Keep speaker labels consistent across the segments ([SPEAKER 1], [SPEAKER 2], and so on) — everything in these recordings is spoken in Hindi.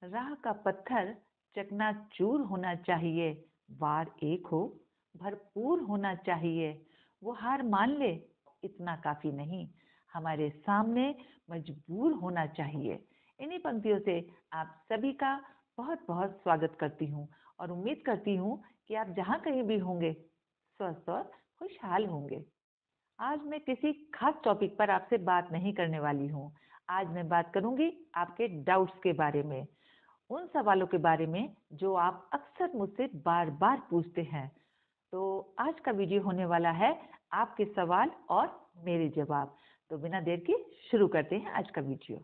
[SPEAKER 1] राह का पत्थर चकनाचूर होना चाहिए, वार एक हो, भरपूर होना चाहिए। वो हार मान ले, इतना काफी नहीं, हमारे सामने मजबूर होना चाहिए। इन्हीं पंक्तियों से आप सभी का बहुत बहुत स्वागत करती हूँ और उम्मीद करती हूँ कि आप जहाँ कहीं भी होंगे स्वस्थ और खुशहाल होंगे। आज मैं किसी खास टॉपिक पर आपसे बात नहीं करने वाली हूँ। आज मैं बात करूंगी आपके डाउट्स के बारे में, उन सवालों के बारे में जो आप अक्सर मुझसे बार बार पूछते हैं। तो आज का वीडियो होने वाला है आपके सवाल और मेरे जवाब। तो बिना देर के शुरू करते हैं आज का वीडियो।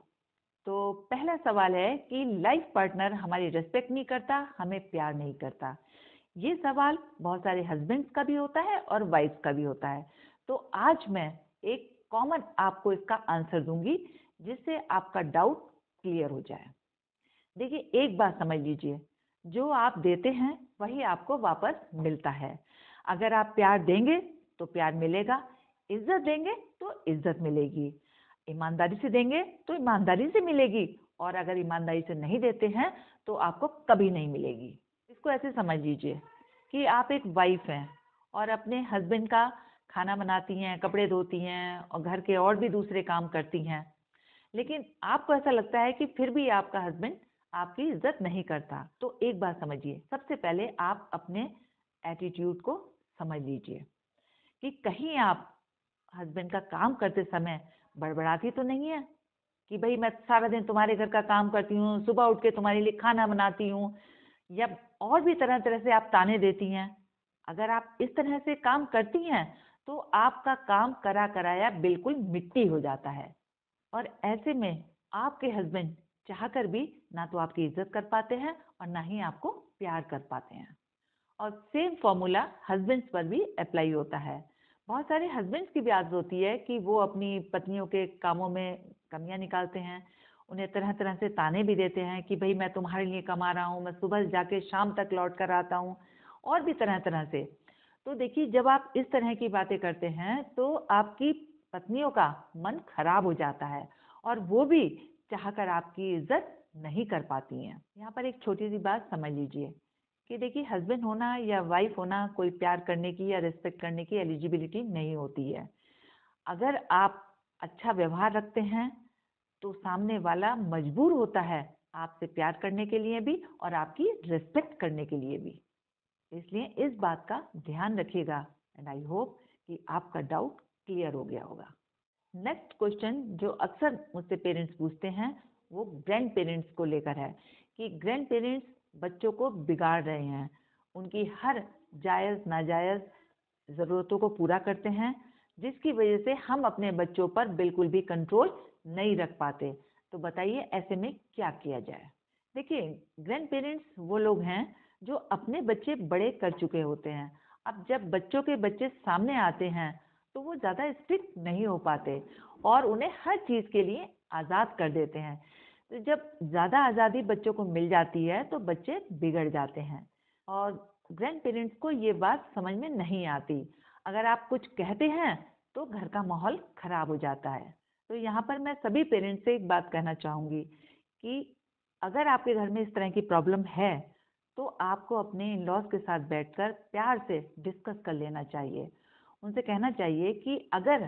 [SPEAKER 1] तो पहला सवाल है कि लाइफ पार्टनर हमारी रेस्पेक्ट नहीं करता, हमें प्यार नहीं करता। ये सवाल बहुत सारे हस्बैंड्स का भी होता है और वाइफ्स का भी होता है। तो आज मैं एक कॉमन आपको इसका आंसर दूंगी जिससे आपका डाउट क्लियर हो जाए। देखिए, एक बात समझ लीजिए, जो आप देते हैं वही आपको वापस मिलता है। अगर आप प्यार देंगे तो प्यार मिलेगा, इज्जत देंगे तो इज्जत मिलेगी, ईमानदारी से देंगे तो ईमानदारी से मिलेगी, और अगर ईमानदारी से नहीं देते हैं तो आपको कभी नहीं मिलेगी। इसको ऐसे समझ लीजिए कि आप एक वाइफ हैं और अपने हस्बैंड का खाना बनाती हैं, कपड़े धोती हैं और घर के और भी दूसरे काम करती हैं, लेकिन आपको ऐसा लगता है कि फिर भी आपका हस्बैंड आपकी इज्जत नहीं करता। तो एक बात समझिए, सबसे पहले आप अपने एटीट्यूड को समझ लीजिए कि कहीं आप हस्बैंड का काम करते समय बड़बड़ाती तो नहीं है कि भाई मैं सारा दिन तुम्हारे घर का काम करती हूँ, सुबह उठ के तुम्हारे लिए खाना बनाती हूँ, या और भी तरह तरह से आप ताने देती हैं। अगर आप इस तरह से काम करती हैं तो आपका काम करा कराया बिल्कुल मिट्टी हो जाता है, और ऐसे में आपके हस्बैंड चाहकर भी ना तो आपकी इज्जत कर पाते हैं और ना ही आपको प्यार कर पाते हैं। और सेम फॉर्मूला हस्बैंड्स पर भी अप्लाई होता है। बहुत सारे हस्बैंड्स की भी आदत होती है कि वो अपनी पत्नियों के कामों में कमियां निकालते हैं, उन्हें तरह तरह से ताने भी देते हैं कि भाई मैं तुम्हारे लिए कमा रहा हूँ, मैं सुबह जाके शाम तक लौट कर आता हूँ, और भी तरह तरह से। तो देखिए, जब आप इस तरह की बातें करते हैं तो आपकी पत्नियों का मन खराब हो जाता है और वो भी चाहकर आपकी इज्जत नहीं कर पाती हैं। यहाँ पर एक छोटी सी बात समझ लीजिए कि देखिए, हस्बैंड होना या वाइफ होना कोई प्यार करने की या रिस्पेक्ट करने की एलिजिबिलिटी नहीं होती है। अगर आप अच्छा व्यवहार रखते हैं तो सामने वाला मजबूर होता है आपसे प्यार करने के लिए भी और आपकी रिस्पेक्ट करने के लिए भी। इसलिए इस बात का ध्यान रखिएगा, एंड आई होप कि आपका डाउट क्लियर हो गया होगा। नेक्स्ट क्वेश्चन जो अक्सर मुझसे पेरेंट्स पूछते हैं वो ग्रैंड पेरेंट्स को लेकर है कि ग्रैंड पेरेंट्स बच्चों को बिगाड़ रहे हैं, उनकी हर जायज़ नाजायज़ ज़रूरतों को पूरा करते हैं, जिसकी वजह से हम अपने बच्चों पर बिल्कुल भी कंट्रोल नहीं रख पाते। तो बताइए, ऐसे में क्या किया जाए। देखिए, ग्रैंड पेरेंट्स वो लोग हैं जो अपने बच्चे बड़े कर चुके होते हैं। अब जब बच्चों के बच्चे सामने आते हैं तो वो ज़्यादा स्ट्रिक्ट नहीं हो पाते और उन्हें हर चीज़ के लिए आज़ाद कर देते हैं। तो जब ज़्यादा आज़ादी बच्चों को मिल जाती है तो बच्चे बिगड़ जाते हैं, और ग्रैंड पेरेंट्स को ये बात समझ में नहीं आती। अगर आप कुछ कहते हैं तो घर का माहौल खराब हो जाता है। तो यहाँ पर मैं सभी पेरेंट्स से एक बात कहना चाहूँगी कि अगर आपके घर में इस तरह की प्रॉब्लम है तो आपको अपने इन लॉज के साथ बैठकर प्यार से डिस्कस कर लेना चाहिए। उनसे कहना चाहिए कि अगर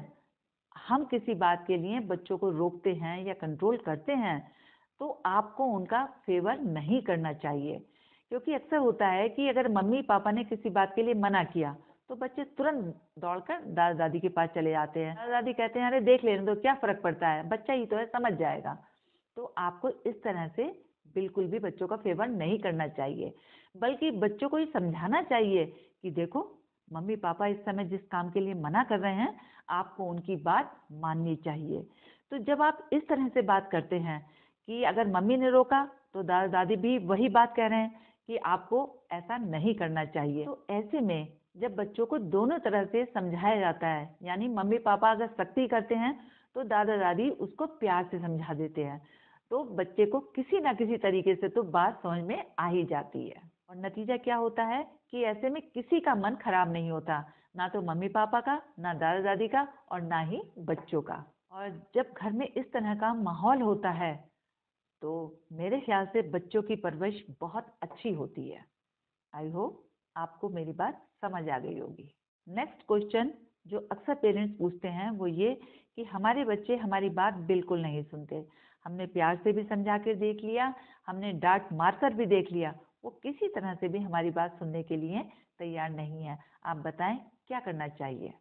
[SPEAKER 1] हम किसी बात के लिए बच्चों को रोकते हैं या कंट्रोल करते हैं तो आपको उनका फेवर नहीं करना चाहिए, क्योंकि अक्सर होता है कि अगर मम्मी पापा ने किसी बात के लिए मना किया तो बच्चे तुरंत दौड़कर दादा दादी के पास चले जाते हैं। दादा दादी कहते हैं अरे देख लेने दो, क्या फर्क पड़ता है, बच्चा ही तो है, समझ जाएगा। तो आपको इस तरह से बिल्कुल भी बच्चों का फेवर नहीं करना चाहिए, बल्कि बच्चों को ये समझाना चाहिए कि देखो, मम्मी पापा इस समय जिस काम के लिए मना कर रहे हैं आपको उनकी बात माननी चाहिए। तो जब आप इस तरह से बात करते हैं कि अगर मम्मी ने रोका तो दादा दादी भी वही बात कह रहे हैं कि आपको ऐसा नहीं करना चाहिए। तो ऐसे में जब बच्चों को दोनों तरह से समझाया जाता है, यानी मम्मी पापा अगर सख्ती करते हैं तो दादा दादी उसको प्यार से समझा देते हैं, तो बच्चे को किसी ना किसी तरीके से तो बात समझ में आ ही जाती है। और नतीजा क्या होता है कि ऐसे में किसी का मन खराब नहीं होता, ना तो मम्मी पापा का, ना दादा दादी का, और ना ही बच्चों का। और जब घर में इस तरह का माहौल होता है तो मेरे ख्याल से बच्चों की परवरिश बहुत अच्छी होती है। आई होप आपको मेरी बात समझ आ गई होगी। नेक्स्ट क्वेश्चन जो अक्सर पेरेंट्स पूछते हैं वो ये कि हमारे बच्चे हमारी बात बिल्कुल नहीं सुनते। हमने प्यार से भी समझा कर देख लिया, हमने डांट मारकर भी देख लिया, वो किसी तरह से भी हमारी बात सुनने के लिए तैयार नहीं है। आप बताएं क्या करना चाहिए?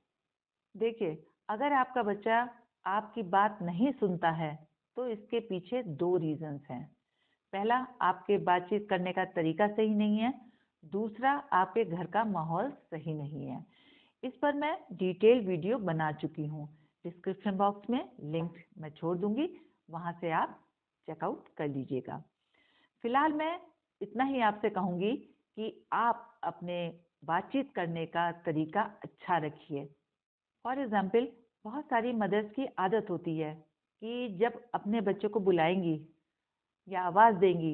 [SPEAKER 1] देखिए, अगर आपका बच्चा आपकी बात नहीं सुनता है तो इसके पीछे दो रीजंस हैं। पहला, आपके बातचीत करने का तरीका सही नहीं है। दूसरा, आपके घर का माहौल सही नहीं है। इस पर मैं डिटेल वीडियो बना चुकी हूँ। डिस्क्रिप्शन बॉक्स में लिंक मैं छोड़ दूंगी, वहां से आप चेकआउट कर लीजिएगा। फिलहाल मैं इतना ही आपसे कहूँगी कि आप अपने बातचीत करने का तरीका अच्छा रखिए। फॉर एग्जाम्पल, बहुत सारी मदर्स की आदत होती है कि जब अपने बच्चों को बुलाएंगी या आवाज़ देंगी,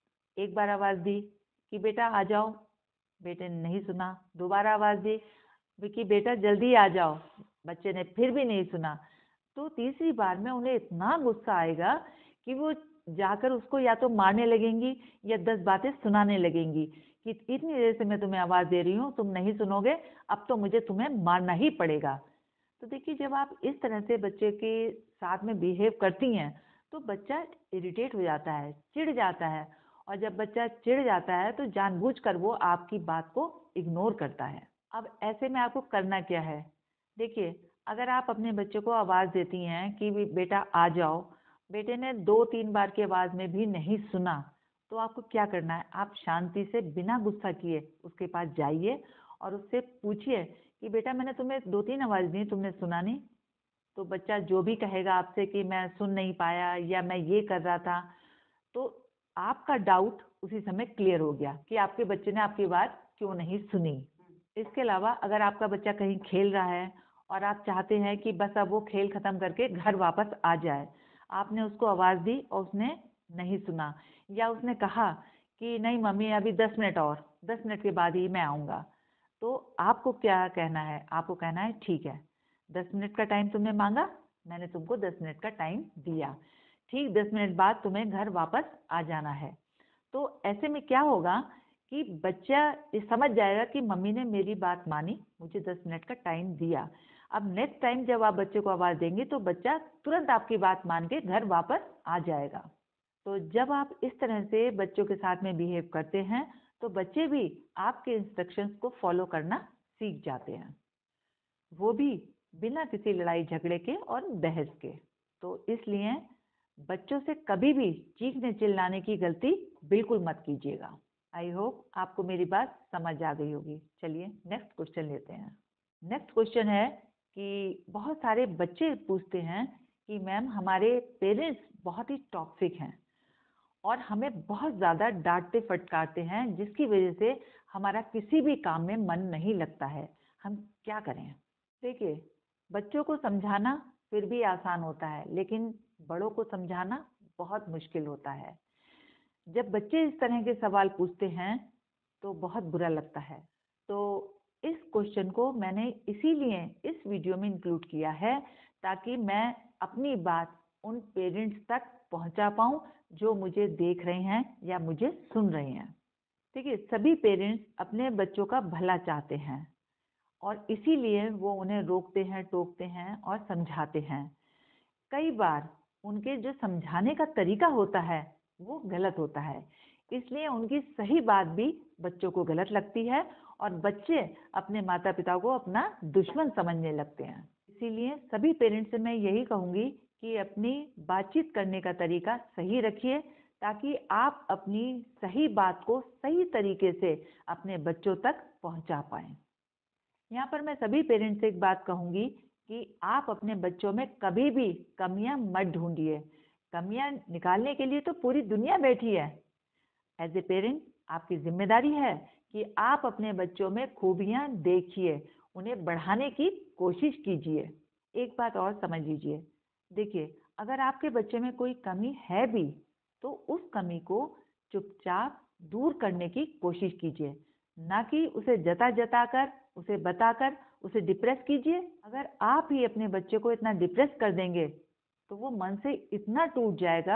[SPEAKER 1] एक बार आवाज़ दी कि बेटा आ जाओ, बेटे ने नहीं सुना। दोबारा आवाज़ दी कि बेटा जल्दी आ जाओ, बच्चे ने फिर भी नहीं सुना। तो तीसरी बार में उन्हें इतना गुस्सा आएगा कि वो जाकर उसको या तो मारने लगेंगी या 10 बातें सुनाने लगेंगी कि इतनी देर से मैं तुम्हें आवाज़ दे रही हूँ, तुम नहीं सुनोगे, अब तो मुझे तुम्हें मारना ही पड़ेगा। तो देखिए, जब आप इस तरह से बच्चे के साथ में बिहेव करती हैं तो बच्चा इरिटेट हो जाता है, चिढ़ जाता है, और जब बच्चा चिढ़ जाता है तो जानबूझकर वो आपकी बात को इग्नोर करता है। अब ऐसे में आपको करना क्या है? देखिए, अगर आप अपने बच्चे को आवाज़ देती हैं कि बेटा आ जाओ, बेटे ने 2-3 बार की आवाज़ में भी नहीं सुना, तो आपको क्या करना है? आप शांति से बिना गुस्सा किए उसके पास जाइए और उससे पूछिए कि बेटा मैंने तुम्हें 2-3 आवाज़ दी, तुमने सुना नहीं। तो बच्चा जो भी कहेगा आपसे कि मैं सुन नहीं पाया या मैं ये कर रहा था, तो आपका डाउट उसी समय क्लियर हो गया कि आपके बच्चे ने आपकी बात क्यों नहीं सुनी। इसके अलावा अगर आपका बच्चा कहीं खेल रहा है और आप चाहते हैं कि बस अब वो खेल खत्म करके घर वापस आ जाए, आपने उसको आवाज़ दी और उसने नहीं सुना, या उसने कहा कि नहीं मम्मी अभी 10 मिनट और, 10 मिनट के बाद ही मैं आऊँगा, तो आपको क्या कहना है? आपको कहना है ठीक है, 10 मिनट का टाइम तुमने मांगा, मैंने तुमको 10 मिनट का टाइम दिया, ठीक 10 मिनट बाद तुम्हें घर वापस आ जाना है। तो ऐसे में क्या होगा कि बच्चा ये समझ जाएगा कि मम्मी ने मेरी बात मानी, मुझे 10 मिनट का टाइम दिया। अब नेक्स्ट टाइम जब आप बच्चे को आवाज़ देंगे तो बच्चा तुरंत आपकी बात मान के घर वापस आ जाएगा। तो जब आप इस तरह से बच्चों के साथ में बिहेव करते हैं तो बच्चे भी आपके इंस्ट्रक्शंस को फॉलो करना सीख जाते हैं, वो भी बिना किसी लड़ाई झगड़े के और बहस के। तो इसलिए बच्चों से कभी भी चीखने चिल्लाने की गलती बिल्कुल मत कीजिएगा। आई होप आपको मेरी बात समझ आ गई होगी। चलिए नेक्स्ट क्वेश्चन लेते हैं। नेक्स्ट क्वेश्चन है कि बहुत सारे बच्चे पूछते हैं कि मैम हमारे पेरेंट्स बहुत ही टॉक्सिक हैं और हमें बहुत ज़्यादा डांटते फटकारते हैं, जिसकी वजह से हमारा किसी भी काम में मन नहीं लगता है, हम क्या करें? देखिए, बच्चों को समझाना फिर भी आसान होता है, लेकिन बड़ों को समझाना बहुत मुश्किल होता है। जब बच्चे इस तरह के सवाल पूछते हैं तो बहुत बुरा लगता है। तो इस क्वेश्चन को मैंने इसीलिए इस वीडियो में इंक्लूड किया है ताकि मैं अपनी बात उन पेरेंट्स तक पहुंचा पाऊं जो मुझे देख रहे हैं या मुझे सुन रहे हैं। देखिए, सभी पेरेंट्स अपने बच्चों का भला चाहते हैं और इसीलिए वो उन्हें रोकते हैं, टोकते हैं और समझाते हैं। कई बार उनके जो समझाने का तरीका होता है वो गलत होता है, इसलिए उनकी सही बात भी बच्चों को गलत लगती है और बच्चे अपने माता पिता को अपना दुश्मन समझने लगते हैं। इसीलिए सभी पेरेंट्स से मैं यही कहूँगी कि अपनी बातचीत करने का तरीका सही रखिए ताकि आप अपनी सही बात को सही तरीके से अपने बच्चों तक पहुँचा पाएँ। यहाँ पर मैं सभी पेरेंट्स से एक बात कहूँगी कि आप अपने बच्चों में कभी भी कमियां मत ढूंढिए। कमियां निकालने के लिए तो पूरी दुनिया बैठी है। एज ए पेरेंट आपकी जिम्मेदारी है कि आप अपने बच्चों में खूबियां देखिए, उन्हें बढ़ाने की कोशिश कीजिए। एक बात और समझ लीजिए, देखिए, अगर आपके बच्चे में कोई कमी है भी तो उस कमी को चुपचाप दूर करने की कोशिश कीजिए, ना कि उसे जता जता कर, उसे बताकर उसे डिप्रेस कीजिए। अगर आप ही अपने बच्चे को इतना डिप्रेस कर देंगे तो वो मन से इतना टूट जाएगा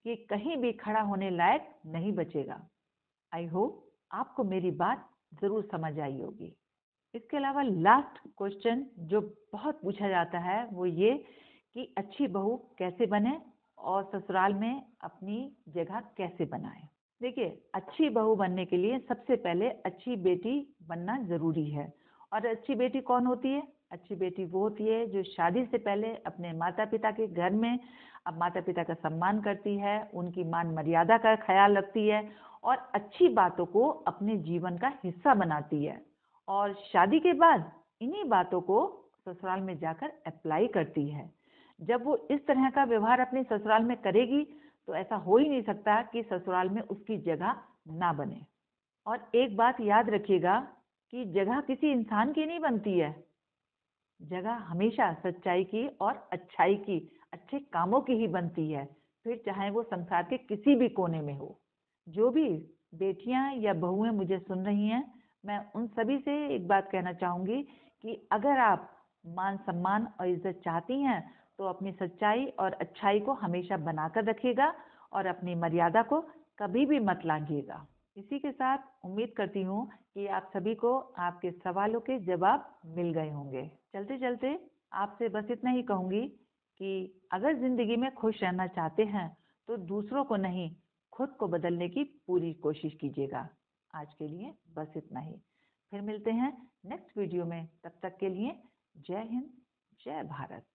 [SPEAKER 1] कि कहीं भी खड़ा होने लायक नहीं बचेगा। आई होप आपको मेरी बात ज़रूर समझ आई होगी। इसके अलावा लास्ट क्वेश्चन जो बहुत पूछा जाता है वो ये कि अच्छी बहू कैसे बने और ससुराल में अपनी जगह कैसे बनाए। देखिए, अच्छी बहू बनने के लिए सबसे पहले अच्छी बेटी बनना ज़रूरी है। और अच्छी बेटी कौन होती है? अच्छी बेटी वो होती है जो शादी से पहले अपने माता पिता के घर में अब माता पिता का सम्मान करती है, उनकी मान मर्यादा का ख्याल रखती है और अच्छी बातों को अपने जीवन का हिस्सा बनाती है। और शादी के बाद इन्हीं बातों को ससुराल में जाकर अप्लाई करती है। जब वो इस तरह का व्यवहार अपने ससुराल में करेगी तो ऐसा हो ही नहीं सकता कि ससुराल में उसकी जगह ना बने। और एक बात याद रखिएगा कि जगह किसी इंसान की नहीं बनती है, जगह हमेशा सच्चाई की और अच्छाई की, अच्छे कामों की ही बनती है, फिर चाहे वो संसार के किसी भी कोने में हो। जो भी बेटियां या बहुएं मुझे सुन रही हैं, मैं उन सभी से एक बात कहना चाहूंगी कि अगर आप मान सम्मान और इज्जत चाहती हैं तो अपनी सच्चाई और अच्छाई को हमेशा बनाकर रखिएगा और अपनी मर्यादा को कभी भी मत लांघिएगा। इसी के साथ उम्मीद करती हूँ कि आप सभी को आपके सवालों के जवाब मिल गए होंगे। चलते चलते आपसे बस इतना ही कहूँगी कि अगर ज़िंदगी में खुश रहना चाहते हैं तो दूसरों को नहीं, खुद को बदलने की पूरी कोशिश कीजिएगा। आज के लिए बस इतना ही। फिर मिलते हैं नेक्स्ट वीडियो में। तब तक के लिए जय हिंद, जय भारत।